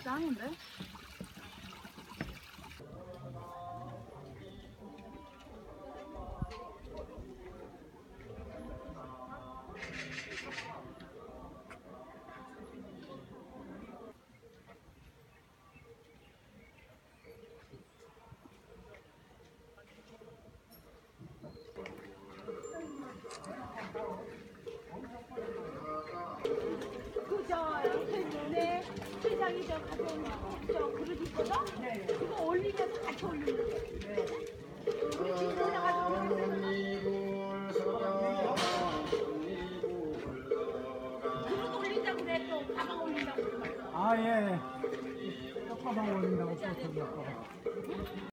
짱인데? 그저 옆에 회장이 저 가져온 저 그릇 있거든? 네. 그거 올리면서 같이 올리는 거예요. 네. 우리 집에 그릇 올린다고 그래 또 가방 올린다고 그래. 아, 예. 떡가방 올린다고 또 저기 아빠가.